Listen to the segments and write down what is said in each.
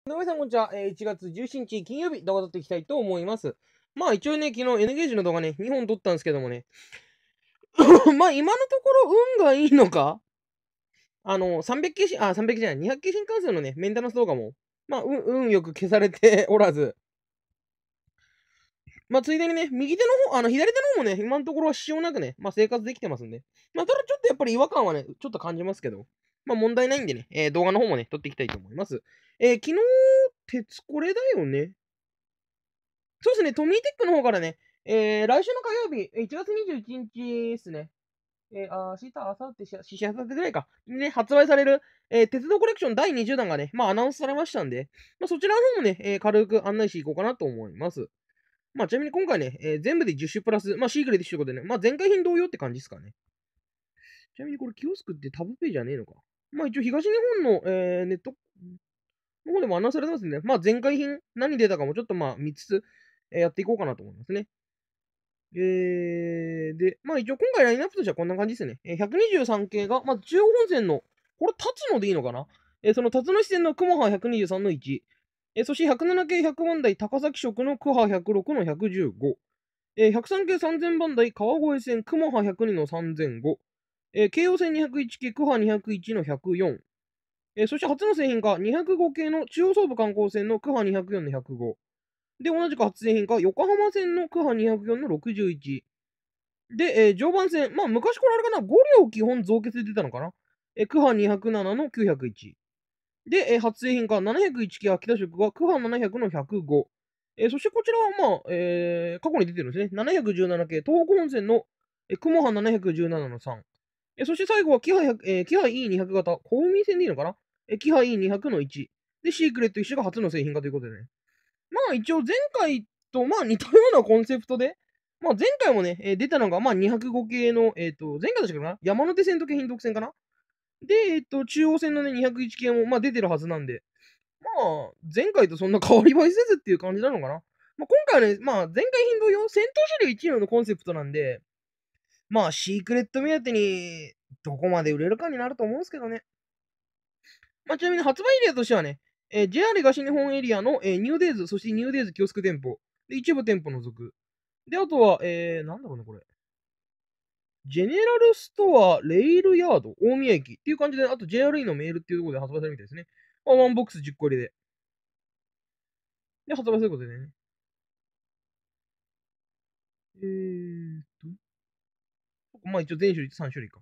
井上さん、こんにちは。1月17日金曜日、動画撮っていきたいと思います。まあ、一応ね、昨日 N ゲージの動画ね、2本撮ったんですけどもね。まあ、今のところ運がいいのか300系し、300じゃない、200系新幹線のね、メンテナンス動画も、まあ、運よく消されておらず、まあ、ついでにね、右手の方、左手の方もね、今のところは支障なくね、まあ、生活できてますんで。まあ、ただちょっとやっぱり違和感はね、ちょっと感じますけど、まあ、問題ないんでね、動画の方もね、撮っていきたいと思います。昨日、鉄これだよね。そうですね、トミーテックの方からね、来週の火曜日、1月21日ですね。明日、明後日、しあさってぐらいか。ね、発売される、鉄道コレクション第20弾がね、まあ、アナウンスされましたんで、まあ、そちらの方もね、軽く案内していこうかなと思います。まあ、ちなみに今回ね、全部で10種プラス、まあ、シークレットということでね、まあ、前回品同様って感じですかね。ちなみにこれ、キオスクってタブペイじゃねえのか。まあ、一応、東日本の、ネットの方でもアナウンスされてますんで、まあ、前回品何出たかもちょっとまあ、見つつ、やっていこうかなと思いますね。で、まあ一応今回ラインナップとしてはこんな感じですね。123系が、まず中央本線の、これ立つのでいいのかなその辰野支線の雲波123の1。そして107系100番台高崎色の雲波106の115。103系3000番台川越線雲波102の3005。京葉線201系雲波201の104。そして初の製品が205系の中央総武観光線の雲波204の105。で、同じく初製品が横浜線の空波204の61。で、常磐線、まあ昔これあれかな、5両基本増結で出たのかな。空波207の901。で、初製品が701系秋田色が空波700の105。そしてこちらはまあ、過去に出てるんですね。717系東北本線の雲波717の3。そして最後はキハE200 型、小海線でいいのかなキハ E200 の1。で、シークレット一種が初の製品化ということでね。まあ一応前回とまあ似たようなコンセプトで、まあ前回もね、出たのがまあ205系の、前回でしたかな山手線と京浜東線かなで、中央線のね、201系もまあ出てるはずなんで、まあ前回とそんな変わり映えせずっていう感じなのかな。まあ今回はね、まあ前回頻度用、戦闘車両1両のコンセプトなんで、まあシークレット目当てにどこまで売れるかになると思うんですけどね。まあちなみに発売エリアとしてはね、JR 東日本エリアの、ニューデイズ、そしてニューデイズキオスク店舗、で、一部店舗除く。で、あとは、なんだろうね、これ。ジェネラルストア、レイルヤード、大宮駅っていう感じで、あと JRE のメールっていうところで発売されるみたいですね。まあ、ワンボックス10個入りで。で、発売することでね。まあ一応全種類3種類か。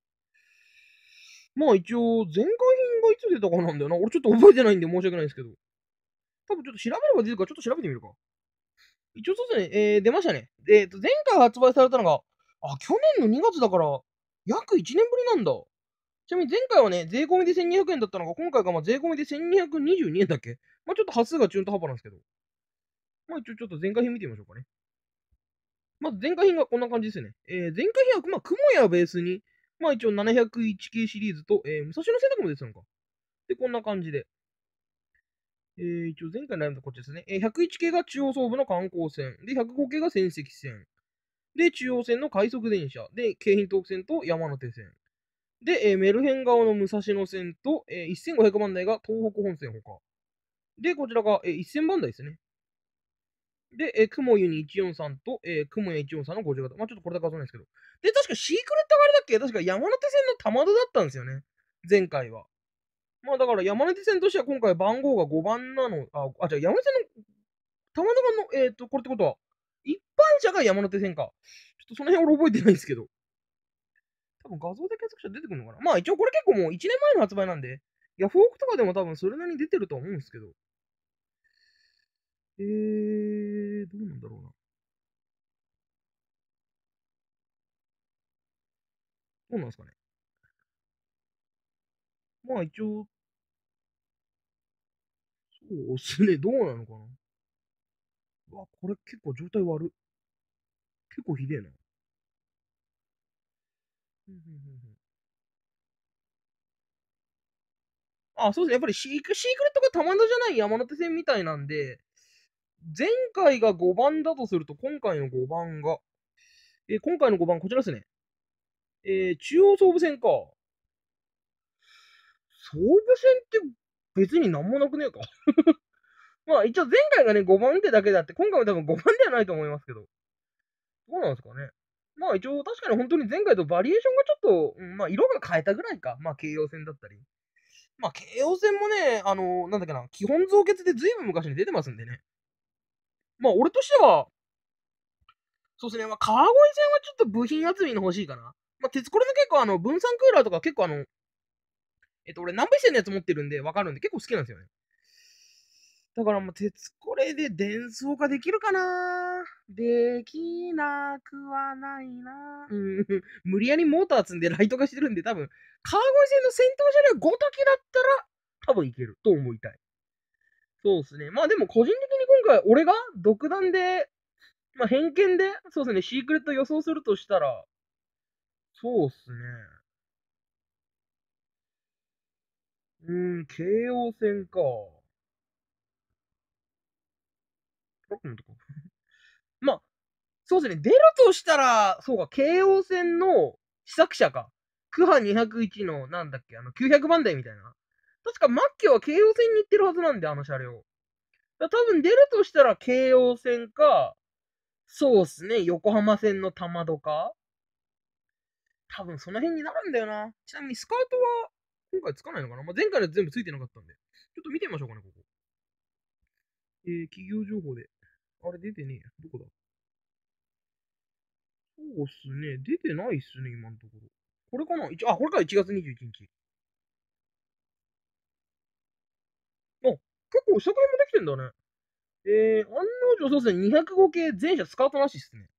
まあ一応、前回品がいつ出たかなんだよな。俺ちょっと覚えてないんで申し訳ないんですけど。多分ちょっと調べれば出るからちょっと調べてみるか。一応そうですね、出ましたね。前回発売されたのが、去年の2月だから、約1年ぶりなんだ。ちなみに前回はね、税込みで1200円だったのが、今回がまあ税込みで1222円だっけまあちょっと端数が中途半端なんですけど。まあ一応ちょっと前回品見てみましょうかね。まず前回品がこんな感じですね。前回品は、まあ、雲やベースに、まあ一応701系シリーズと、武蔵野選択も出てたのか。で、こんな感じで。一応前回のライブとこっちですね。101系が中央総武の観光線。で、105系が仙石線。で、中央線の快速電車。で、京浜東北線と山手線。で、メルヘン側の武蔵野線と、1500番台が東北本線ほか。で、こちらが、1000番台ですね。で、雲湯に143と、雲湯143の50型。まあちょっとこれだけわかんないですけど。で、確かシークレットがあれだっけ確か山手線の玉戸だったんですよね。前回は。まあだから山手線としては今回番号が5番なの。じゃあ山手線の玉戸がの、これってことは、一般車が山手線か。ちょっとその辺俺覚えてないんですけど。多分画像で検索したら出てくるのかな。まあ一応これ結構もう1年前の発売なんで、ヤフオクとかでも多分それなりに出てると思うんですけど。どうなんだろうな。どうなんですかね。まあ一応、そうっすね。どうなのかな。うわ、これ結構状態悪い。結構ひでえな。そうですね。やっぱりシークレットが玉田じゃない山手線みたいなんで、前回が5番だとすると、今回の5番が、今回の5番こちらですね。中央総武線か。総武線って別になんもなくねえか。まあ一応前回がね、5番ってだけだって、今回も多分5番ではないと思いますけど。どうなんですかね。まあ一応確かに本当に前回とバリエーションがちょっと、まあ色が変えたぐらいか。まあ京葉線だったり。まあ京葉線もね、なんだっけな、基本造血で随分昔に出てますんでね。まあ俺としては、そうですね、まあ川越線はちょっと部品集めの欲しいかな。まあ鉄これの結構分散クーラーとか結構俺南部線のやつ持ってるんでわかるんで結構好きなんですよね。だからもう鉄これで伝送化できるかな。できなくはないな。無理やりモーター積んでライト化してるんで多分、川越線の先頭車両ごときだったら多分いけると思いたい。そうですね。まあでも個人的に今回俺が独断で、まあ偏見で、そうですね、シークレット予想するとしたら、そうっすね。京王線か。トラックのとこ。まあ、そうですね。出るとしたら、そうか、京王線の試作車か。クハ201の、なんだっけ、900番台みたいな。確か、末期は京王線に行ってるはずなんで、あの車両。多分出るとしたら京王線か、そうっすね、横浜線の玉戸か。多分その辺になるんだよな。ちなみにスカートは、今回つかないのかな、まあ、前回のやつ全部ついてなかったんで。ちょっと見てみましょうかね、ここ。企業情報で。あれ出てねえや。どこだ。そうっすね。出てないっすね、今のところ。これかなこれか、1月21日。あ、結構試作品もできてんだね。案の定そうですね、205系全車スカートなしっすね。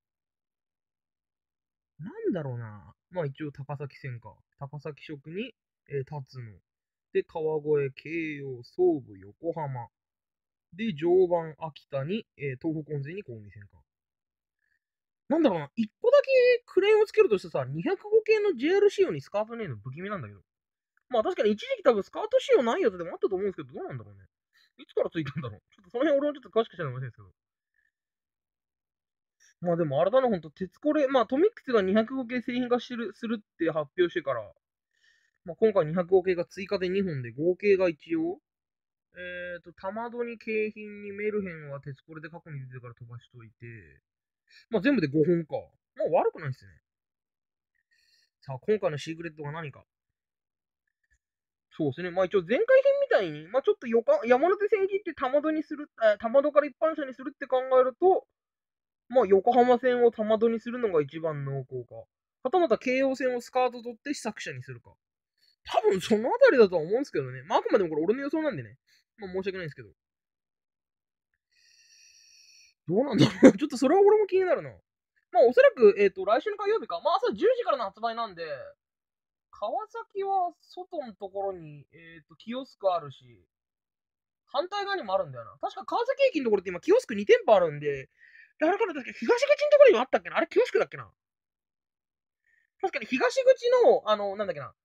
なんだろうな。まあ一応高崎線か。高崎色に、立つの。で、川越、京葉、総武、横浜。で、常磐、秋田に、東北温泉に小海線か。なんだろうな。一個だけクレームをつけるとしてさ、205系の JR 仕様にスカートねえの不気味なんだけど。まあ確かに一時期多分スカート仕様ないやつでもあったと思うんですけど、どうなんだろうね。いつからついたんだろう。ちょっとその辺俺もちょっと詳しく知らないかもしれないですけど。まあでもあれだな、ほんと、鉄これ、まあトミックスが205系製品化するって発表してから、まあ今回205系が追加で2本で合計が一応、玉戸に景品にメルヘンは鉄これで過去に出てるから飛ばしといて、まあ全部で5本か。まあ悪くないっすね。さあ今回のシークレットが何か。そうですね。まあ一応前回編みたいに、まあちょっと山手線切って玉戸にする、玉戸から一般車にするって考えると、まあ横浜線を玉戸にするのが一番濃厚か。はたまた京葉線をスカート取って試作車にするか。多分そのあたりだとは思うんですけどね。まああくまでもこれ俺の予想なんでね。まあ申し訳ないんですけど。どうなんだろう。ちょっとそれは俺も気になるな。まあおそらく、来週の火曜日か。まあ朝10時からの発売なんで、川崎は外のところに、キオスクあるし、反対側にもあるんだよな。確か川崎駅のところって今、キオスク2店舗あるんで、あれから確か東口のところにもあったっけな、あれキオスクだっけな。確かに東口の、なんだっけな。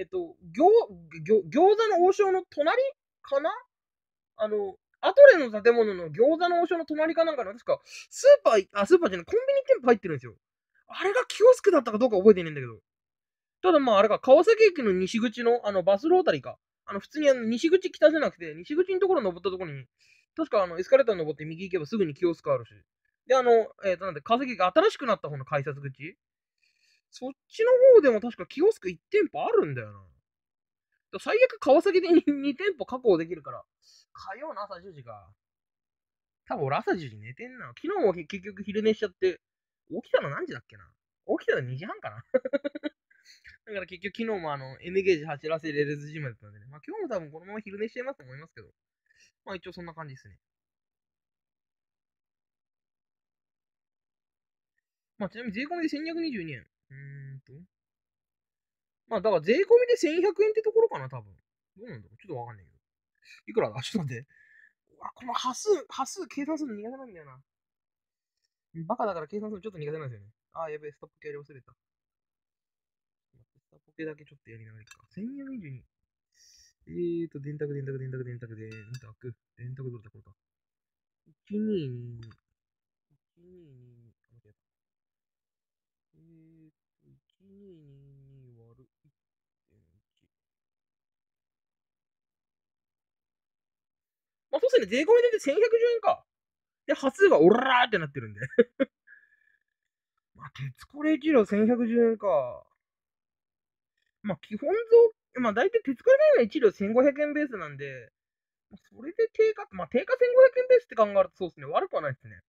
餃子の王将の隣かな。アトレの建物の餃子の王将の隣かなんかの、確か、スーパーじゃない、コンビニ店舗入ってるんですよ。あれがキオスクだったかどうか覚えてねえんだけど。ただまあ、あれか、川崎駅の西口の、バスロータリーか。普通に西口北じゃなくて、西口のところ登ったところに、確かエスカレーター登って右行けばすぐにキオスクあるし。で、なんで、川崎駅が新しくなった方の改札口、そっちの方でも確かキオスク1店舗あるんだよな。最悪川崎で2店舗確保できるから、火曜の朝10時か。多分俺朝10時寝てんな。昨日も結局昼寝しちゃって、起きたの何時だっけな。起きたの2時半かな。だから結局昨日もN ゲージ走らせれるジムだったんでね。まあ今日も多分このまま昼寝してますと思いますけど。まあ一応そんな感じですね。まあちなみに税込みで1222円。まあだから税込みで1100円ってところかな、多分。どうなんだろうちょっとわかんないけど。いくらだちょっと待って。この端数計算するの苦手なんだよな。バカだから計算するのちょっと苦手なんですよね。やべえ、ストップ系やり忘れた。ストップ系だけちょっとやりながらいくか。1222。電卓どれだこれか。1222。122、間違えた。1222割る1.1。 まあ、そうですね、税込みで1110円か。で、端数がオラーってなってるんで。まあ、鉄コレ治療1110円か。まあ、基本増、まあ、大体鉄コレの1両1500円ベースなんで、それで定価、まあ、定価1500円ベースって考えるとそうですね、悪くはないですね。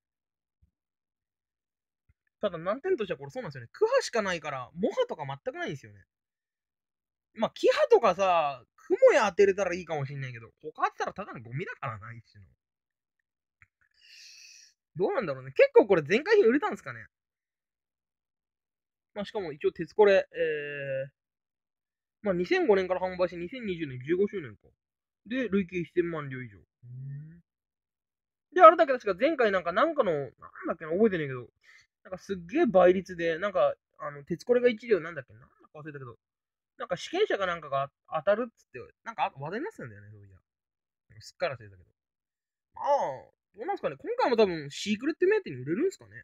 ただ難点としてはこれそうなんですよね。区波しかないから、モハとか全くないんですよね。まあ、キハとかさ、雲や当てれたらいいかもしんないけど、他当てたらただのゴミだからな、一種の。どうなんだろうね。結構これ前回品売れたんですかね。まあ、しかも一応鉄コレ、まあ、2005年から販売して2020年15周年か。で、累計1000万両以上。で、あれだけ確か前回なんかの、なんだっけな、覚えてねえけど、なんかすっげえ倍率で、鉄コレが1両なんだっけな、なんだか忘れたけど、なんか試験者かなんかが当たるっつって、なんか話題になってたんだよね、そういや。すっから忘れたけど。まあ、どうなんすかね。今回も多分、シークレット目当てに売れるんすかね。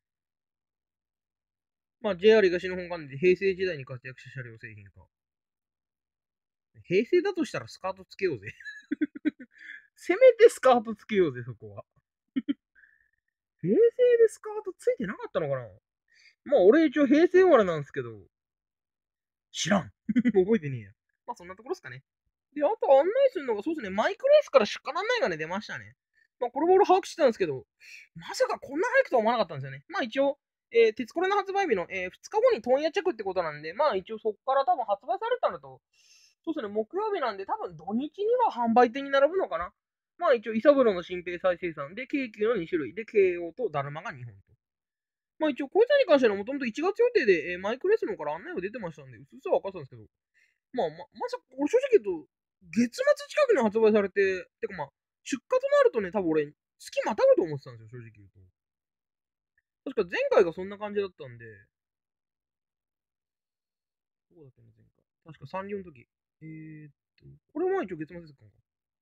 まあ、JR 東日本管内で平成時代に活躍した車両製品か。平成だとしたらスカートつけようぜ。せめてスカートつけようぜ、そこは。平成でスカートついてなかったのかな。まあ、俺一応平成生まれなんですけど、知らん。覚えてねえや。まあ、そんなところですかね。で、あと案内するのが、そうですね、マイクレースから出荷案内がね、出ましたね。まあ、これも俺把握してたんですけど、まさかこんな早くとは思わなかったんですよね。まあ一応、鉄コレの発売日の、2日後に問屋着ってことなんで、まあ一応そこから多分発売されたのと、そうですね、木曜日なんで多分土日には販売店に並ぶのかな。まあ一応、イサブロの新兵再生産で、京急の2種類で、京王とダルマが2本と。まあ一応、こいつらに関してはもともと1月予定で、マイクレスのから案内が出てましたんで、うすうすは分かったんですけど、まさか、俺正直言うと、月末近くに発売されて、てかまあ、出荷となるとね、多分俺、月またぐと思ってたんですよ、正直言うと。確か前回がそんな感じだったんで、どうだったの前回。確かサンリオの時。これも一応月末ですか。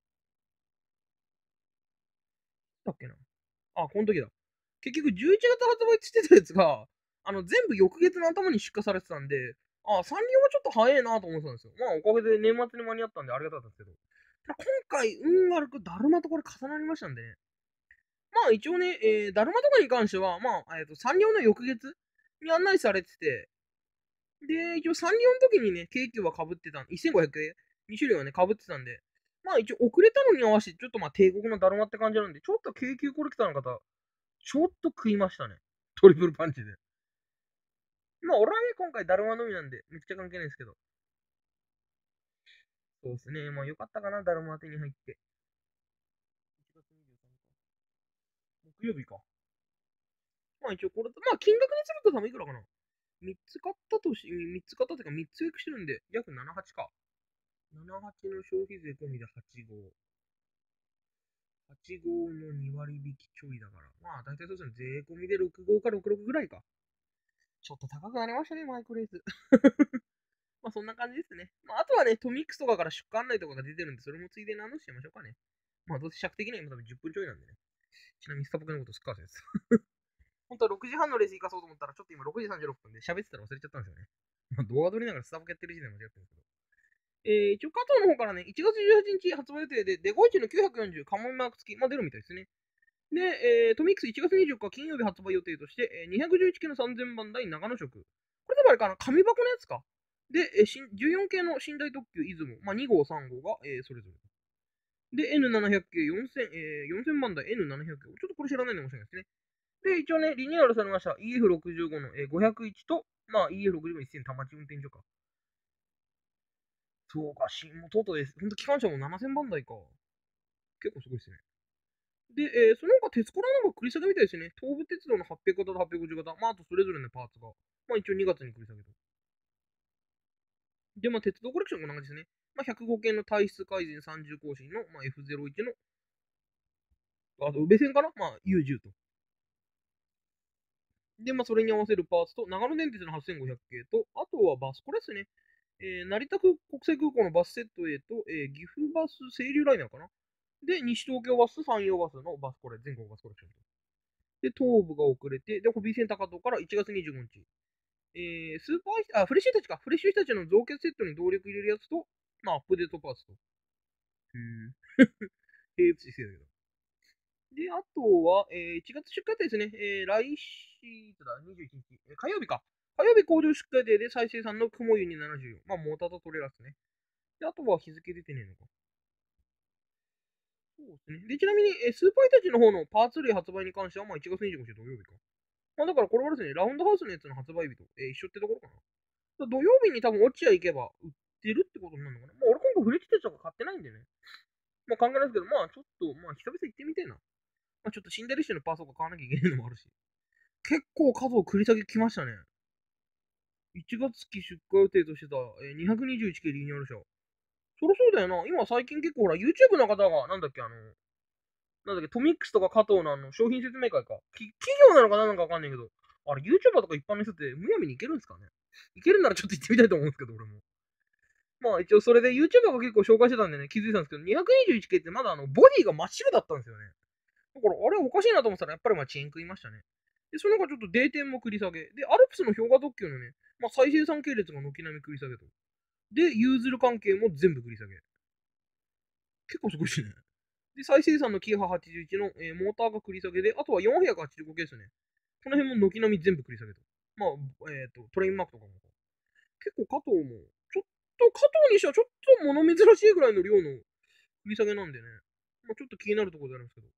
だっけな。あ、この時だ。結局11月発売って言ってたやつが、全部翌月の頭に出荷されてたんで、あ、サンリオはちょっと早いなと思ってたんですよ。まあ、おかげで年末に間に合ったんでありがたかったんですけど。ただ今回、運悪くだるまとこれ重なりましたんでね。まあ一応ね、だるまとかに関しては、まあ、サンリオの翌月に案内されてて、で、一応サンリオの時にね、京急は被ってたん、1500円、2種類はね、被ってたんで、まあ一応遅れたのに合わせて、ちょっとまあ帝国のだるまって感じなんで、ちょっと京急コレクターの方、ちょっと食いましたね。トリプルパンチで。まあ俺はね、今回だるまのみなんで、めっちゃ関係ないですけど。そうですね。まあよかったかな、だるま手に入って。1月23日。木曜日か。まあ一応これ、まあ金額にすると多分いくらかな。3つ買ったとし、3つ買ったというか3つ予約してるんで、約78か。78の消費税込みで85。85の2割引きちょいだから。まあ大体そうですね。税込みで65か66ぐらいか。ちょっと高くなりましたね、マイクレース。まあそんな感じですね。まああとはね、トミックスとかから出荷案内とかが出てるんで、それもついでに話しちゃいましょうかね。まあどうせ尺的には今多分10分ちょいなんでね。ちなみにスタバクのことすっかりです。本当は6時半のレース行かそうと思ったら、ちょっと今6時36分で喋ってたら忘れちゃったんですよね。まあ動画撮りながらスタバクやってる時点で間違ってるんですけど。一応、加藤の方からね、1月18日発売予定で、デゴイチの940カモンマーク付き、まあ出るみたいですね。で、トミックス1月24日金曜日発売予定として、211系の3000番台長野色。これ多分あれかな、紙箱のやつか。で、14系の寝台特急出雲、まあ、2号、3号が、それぞれ。で、N700 系4000、4000番台 N700 系。ちょっとこれ知らないのかもしれないですね。で、一応ね、リニューアルされました EF65 の、501と、まあ EF65 1000田町運転所か。そうか、もうとうとうです。ほんと機関車も7000番台か。結構すごいですね。で、その他、鉄コラなんか繰り下げみたいですね。東武鉄道の800型と850型。まあ、あとそれぞれのパーツが。まあ、一応2月に繰り下げと。で、まあ、鉄道コレクションも同じですね。まあ、105系の体質改善30更新の、まあ、F01 の、あと、宇部線かなまあ、U10 と。で、まあ、それに合わせるパーツと、長野電鉄の8500系と、あとはバス、これですね。成田国際空港のバスセット A と、岐阜バス清流ライナーかな。で、西東京バス、山陽バスのバスコレ、全国バスコレクションと。で、東部が遅れて、で、ホビーセン高戸から1月25日。スーパー、フレッシュ日立か。フレッシュ日立の造血セットに動力入れるやつと、まあ、アップデートパーツと。へー。平物姿勢だけど。 で、あとは、1月出荷予定ですね。来週だ、21日、火曜日か。火曜日工場出荷予定で再生産の雲湯に74。まあ、モーターとトレーラーですね。で、あとは日付出てねえのか。そうですね。で、ちなみに、スーパーイタチの方のパーツ類発売に関しては、まあ、1月25日土曜日か。まあ、だからこれはですね、ラウンドハウスのやつの発売日と、一緒ってところかな。土曜日に多分落合行けば売ってるってことになるのかな。まあ、俺今回フレッチテストが買ってないんでね。まあ、考えないですけど、まあ、ちょっと、まあ、久々行ってみてえな。まあ、ちょっと死んだりしてのパーソが買わなきゃいけないのもあるし。結構数を繰り下げ来ましたね。1月期出荷予定としてた、221系リニューアル車。そりゃそうだよな。今最近結構ほら、YouTube の方が、なんだっけ、なんだっけ、トミックスとか加藤の商品説明会か。企業なのか何なのかわかんないけど、あれ、YouTuber とか一般の人ってむやみに行けるんですかね。行けるならちょっと行ってみたいと思うんですけど、俺も。まあ一応それで YouTuber が結構紹介してたんでね、気づいたんですけど、221系ってまだボディが真っ白だったんですよね。だから、あれおかしいなと思ったら、やっぱりまあ遅延食いましたね。で、その中ちょっと D 点も繰り下げ。で、アルプスの氷河特急のね、まあ再生産系列が軒並み繰り下げと。で、ユーズル関係も全部繰り下げ。結構すごいしね。で、再生産のキハ81の、モーターが繰り下げで、あとは485系ですね。この辺も軒並み全部繰り下げと。まあ、トレインマークとかも。結構加藤も、ちょっと加藤にしてはちょっと物珍しいぐらいの量の繰り下げなんでね。まあ、ちょっと気になるところであるんですけど。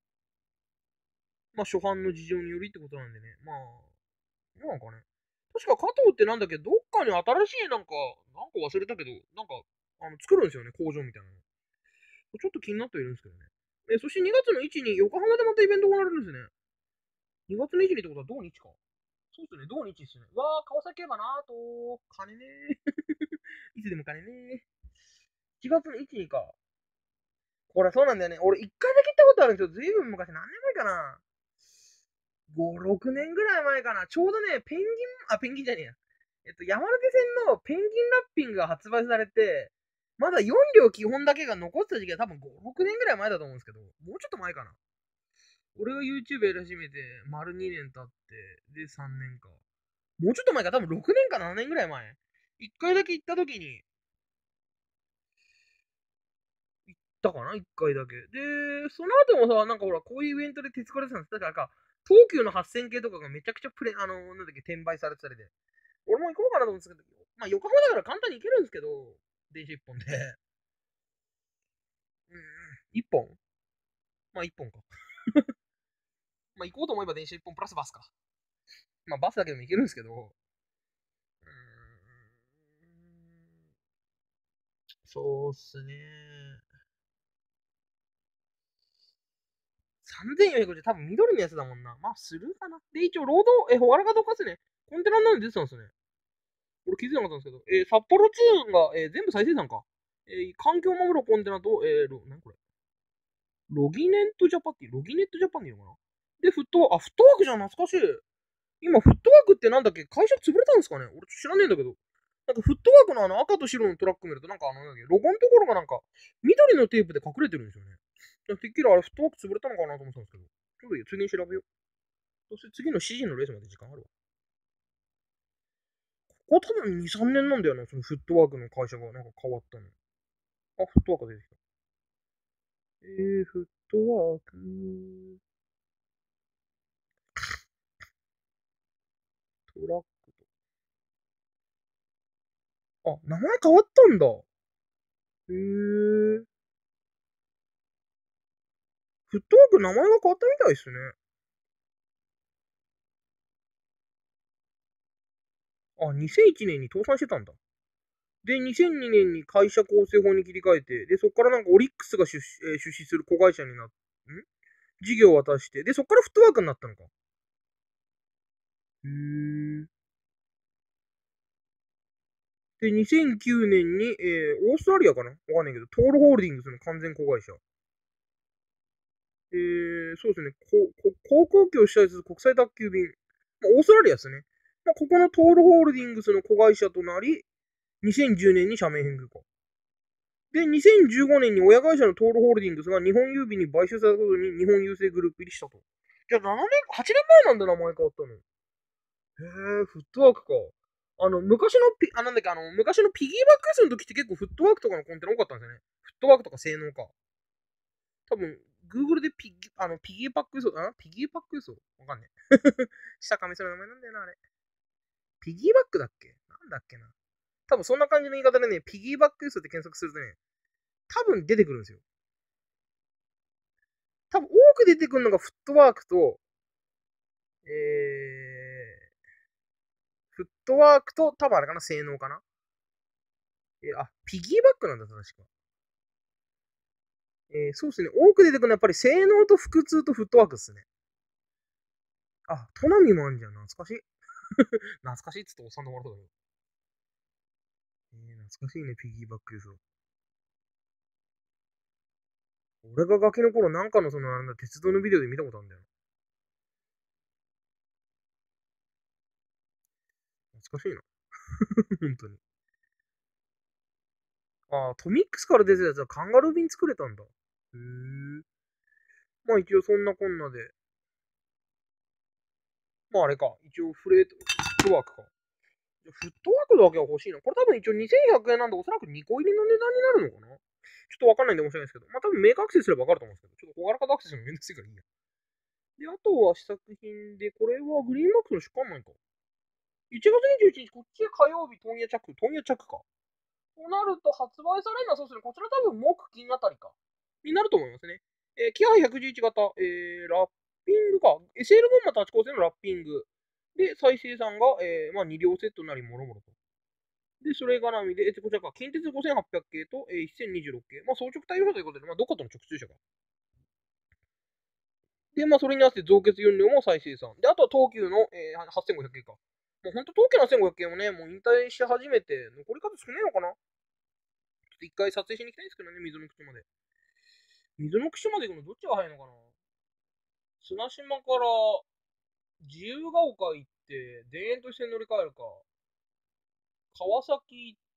まあ、初版の事情によりってことなんでね。まあ、どうなんかね。確か加藤ってなんだっけど、どっかに新しいなんか忘れたけど、なんか、作るんですよね、工場みたいなの。ちょっと気になってはいるんですけどね。そして2月の1に横浜でまたイベントが行われるんですね。2月の1にってことは同日か。そうっすね、同日っすね。うわー、川崎競馬なーと、金ねー。いつでも金ねー。1月の1にか。これそうなんだよね。俺1回だけ行ったことあるんですよ。ずいぶん昔、何年前かな。5、6年ぐらい前かな。ちょうどね、ペンギンじゃねえや。山手線のペンギンラッピングが発売されて、まだ4両基本だけが残ってた時期は多分5、6年ぐらい前だと思うんですけど、もうちょっと前かな。俺が YouTube やり始めて、丸2年経って、で3年か。もうちょっと前か、多分6年か7年ぐらい前。1回だけ行った時に、行ったかな ?1 回だけ。で、その後もさ、なんかほら、こういうイベントで手つかれてたんです。だからか、東急の8000系とかがめちゃくちゃなんだっけ、転売されてたりで。俺も行こうかなと思うんですけど、まあ横浜だから簡単に行けるんですけど、電車1本で。うん、1本まあ1本か。まあ行こうと思えば電車1本プラスバスか。まあバスだけでも行けるんですけど、そうっすね。3450多分緑のやつだもんな。まあするかな。で、一応ロード、ほわらかどかすね。コンテナなの出てたんですね。俺気づいなかったんですけど、札幌ツーンが、全部再生産か。環境を守るコンテナと、何これロギネットジャパンってロギネットジャパンでいいのかな。で、フットワークじゃん、懐かしい。今、フットワークってなんだっけ会社潰れたんですかね俺知らねえんだけど。なんかフットワークの赤と白のトラック見ると、なんかなんだっけロゴのところがなんか、緑のテープで隠れてるんですよね。てっきりあれフットワーク潰れたのかなと思ってたんですけど。ちょっといいよ、次に調べよう。そして次の CG のレースまで時間あるわ。ここ多分2、3年なんだよな、そのフットワークの会社がなんか変わったの。あ、フットワーク出てきた。フットワーク、トラックと。あ、名前変わったんだ。へー。フットワーク名前が変わったみたいですね。あ、2001年に倒産してたんだ。で、2002年に会社構成法に切り替えて、で、そこからなんかオリックスが出資する子会社に事業を渡して、で、そこからフットワークになったのか。へー。で、2009年に、オーストラリアかなわかんないけど、トールホールディングスの完全子会社。そうですね。航空機を主催する国際宅急便。まあ、オーストラリアですね。まあ、ここのトールホールディングスの子会社となり、2010年に社名変更か。で、2015年に親会社のトールホールディングスが日本郵便に買収されたことに日本郵政グループ入りしたと。じゃあ7年、8年前なんだ、名前変わったの。へえ、フットワークか。なんだっけ、昔のピギーバックスの時って結構フットワークとかのコンテナ多かったんですよね。フットワークとか性能か。多分、 Google でピギーパック嘘、ピギーパック嘘わかんねえ。下噛みそうな名前なんだよな、あれ。ピギーバックだっけなんだっけな。多分そんな感じの言い方でね、ピギーバック嘘って検索するとね、多分出てくるんですよ。多分多く出てくるのがフットワークと、フットワークと、多分あれかな、性能かな。ピギーバックなんだ、確か。そうですね。多く出てくるのはやっぱり性能と腹痛とフットワークですね。トナミもあんじゃん。懐かしい。懐かしいっつっておっさんでもらったけど。懐かしいね、ピギーバックですよ。俺がガキの頃なんかの鉄道のビデオで見たことあるんだよ。懐かしいな。本当に。トミックスから出てたやつはカンガルー便作れたんだ。へー。まあ一応そんなこんなで。まああれか。一応フットワークか。フットワークだけは欲しいな。これ多分一応2100円なんでおそらく2個入りの値段になるのかな。ちょっとわかんないんで申し訳ないですけど。まあ多分メーカーアクセスすればわかると思うんですけど。ちょっとほがらかとアクセスもめんどくせえからいいや。で、あとは試作品で、これはグリーンマックスの出荷前か。1月21日、こっち火曜日、問屋着か。となると、発売されるのはそうですね、こちら多分木金あたりか。になると思いますね。キハ111型、ラッピングか。SL ボンマタチコ製のラッピング。で、再生産が、2両セットなりもろもろと。で、それ絡みで、こちらか、近鉄5800系と、1026系。まあ、装直対応車ということで、まあ、どっかとの直通車か。で、まあ、それに合わせて増結4両も再生産。で、あとは東急の、8500系か。もうほんと東急の8500系もね、もう引退し始めて、残り数少ないのかな。ちょっと一回撮影しに行きたいんですけどね、水の口まで。水の口まで行くのどっちが早いのかな。綱島から自由が丘行って、田園都市線乗り換えるか。川崎行って、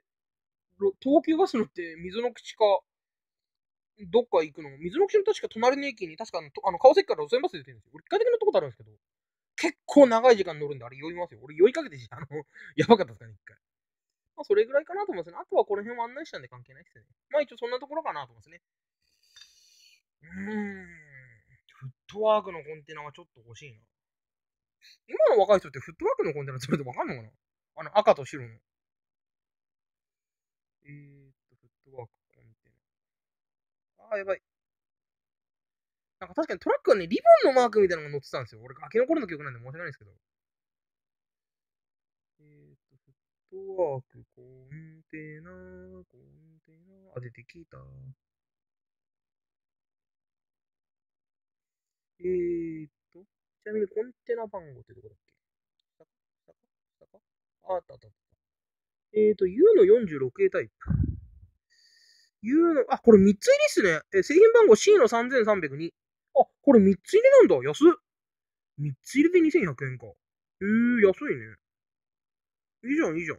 東急バス乗って水の口か、どっか行くの。水の口の確か隣の駅に、確か川崎から路線バス出てるんですよ。俺一回だけ乗ったことあるんですけど、結構長い時間乗るんで、あれ酔いますよ。俺酔いかけてし、やばかったですかね、一回。まあ、それぐらいかなと思いますね。あとはこの辺も案内したんで関係ないですね。まあ一応そんなところかなと思いますね。フットワークのコンテナはちょっと欲しいな。今の若い人ってフットワークのコンテナそれでわかんのかな。赤と白の。フットワークコンテナ。やばい。なんか確かにトラックはね、リボンのマークみたいなのが載ってたんですよ。俺、ガキの頃の記憶なんで申し訳ないんですけど。フットワーク、コンテナ、コンテナ。出てきた。ちなみにコンテナ番号ってどこだっけ。下かあったあったあった。U の 46A タイプ。U の、これ3つ入りっすね。製品番号 C の3302。これ3つ入りなんだ。安っ。3つ入りで2100円か。安いね。いいじゃん、いいじゃん。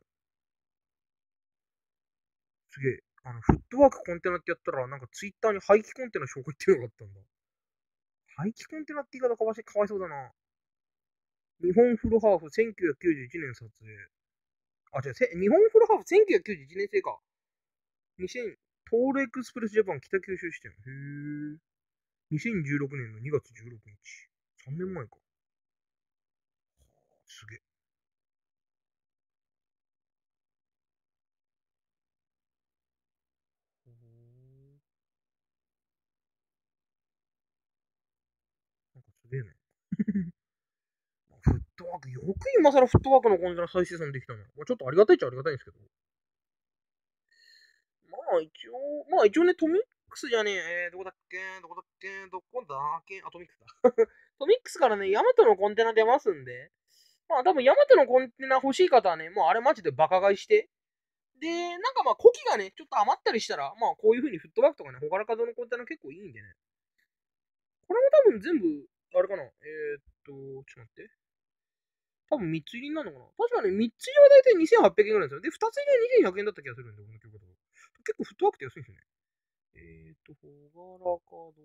すげえ。フットワークコンテナってやったら、なんかツイッターに廃棄コンテナ紹介っていうのがあったんだ。廃棄コンテナって言い方かわいそうだな。日本フルハーフ1991年撮影。日本フルハーフ1991年製か。2000、トールエクスプレスジャパン北九州支店。2016年の2月16日。3年前か。すげえ。なんかすげえな。フットワーク、よく今更フットワークのコンテナ再生産できたの。ちょっとありがたいっちゃありがたいんですけど。まあ一応ね、トミックスじゃねえ、どこだっけどこだっけどこだっけトミックスだ。トミックスからね、ヤマトのコンテナ出ますんで、まあ多分ヤマトのコンテナ欲しい方はね、もうあれマジでバカ買いして、で、なんかまあ、古希がね、ちょっと余ったりしたら、まあこういう風にフットワークとかね、ほがらかどのコンテナ結構いいんでね。これも多分全部、あれかな。ちょっと待って。多分3つ入りになるのかな。確かね、3つ入りはだいたい2800円ぐらいですよ。で、2つ入りは2100円だった気がするんで、俺の記憶だと。結構フットワークって安いんですよね。ほがらかど。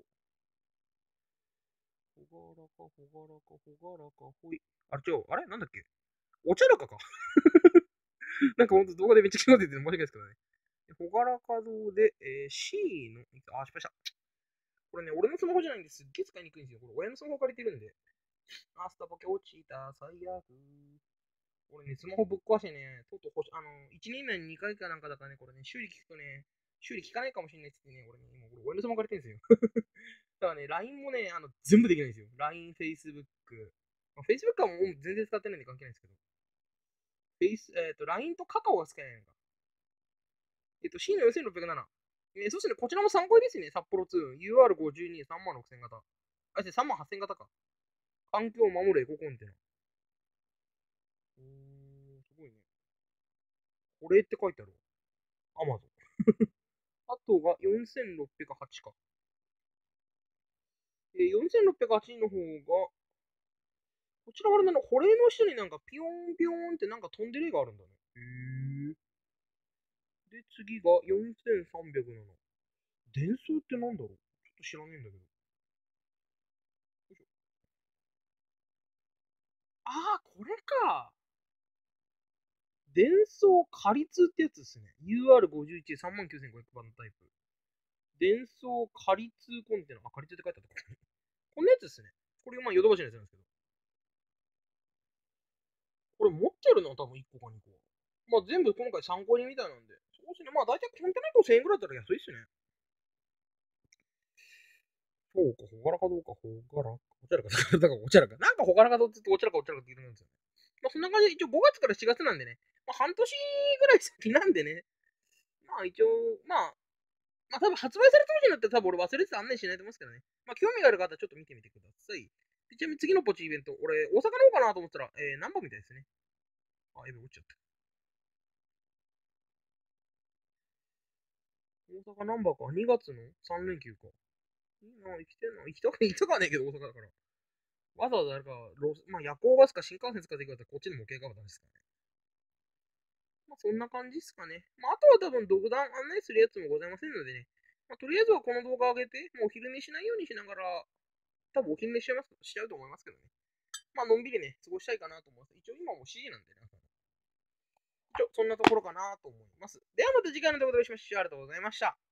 ほがらか、ほがらか、ほがらか、ほい。違う。あれなんだっけ。お茶らかか。なんかほんと動画でめっちゃ聞こえてて申し訳ないですけどね。ほがらか堂で、C の、失敗した。 これね、俺のスマホじゃないんですっげえ使いにくいんですよ。これ親のスマホ借りてるんで。あ、スタバケ落ちた、最悪。俺ね、スマホぶっ壊してね、とうとう1年以内に2回かなんかだからね、これね、修理聞くとね、修理聞かないかもしれないっつってね、俺ね、今俺親のスマホ借りてるんですよ。だからね、LINE もね、全部できないんですよ。LINE、Facebook。まあ、Facebook はもう全然使ってないんで関係ないんですけど。LINE とカカオが使えないのか。C の4607。そしてね、こちらも参考ですね。札幌2、UR52、36000型。あ、38000型か。環境を守るエココンテナ。すごいね。これって書いてあるわ。Amazon。あとが4608か。4608の方が、こちらはあれなの、保冷の下になんかピヨンピヨンってなんか飛んでる絵があるんだね。へー。で、次が4307。伝送ってなんだろう、ちょっと知らねえんだけど。よいしょ。あー、これか。伝送仮通ってやつですね。UR51 39500番のタイプ。伝送仮通コンテナ。あ、仮通って書いてあった。こんなやつですね。これまあヨドバシのやつなんですけど。これ持ってるのは多分1個か2個は。まあ全部今回参考にみたいなんで。そうですね。まあ大体コンテナ1個1000円ぐらいだったら安いっすね。そうか、ほがらかどうか、ほがらか。おちゃらか、だからおちゃらか。なんかほがらかどうって言っておちゃらかおちゃらかって言うんですよね。まあそんな感じで、一応5月から4月なんでね。まあ半年ぐらい先なんでね。まあ一応、まあ多分発売された時になって多分俺忘れてた案内しないと思いますけどね。まあ興味がある方はちょっと見てみてください。ちなみに次のポチイベント、俺大阪の方かなと思ったら、ナンバーみたいですね。あ、やべ、落ちちゃった。大阪ナンバーか。2月の3連休か。いいな、生きてんな。行きたかねえけど、大阪だから。わざわざあれか、まあ夜行バスか新幹線使っていくかったらこっちにも経過はダメですかね。まあそんな感じですかね。まああとは多分独断案内するやつもございませんのでね。まあとりあえずはこの動画を上げて、もうお昼寝しないようにしながら、多分お昼寝しちゃうと思いますけどね。まあのんびりね、過ごしたいかなと思います。一応今も7時なんでね。そんなところかなと思います。ではまた次回の動画でお会いしましょう。ありがとうございました。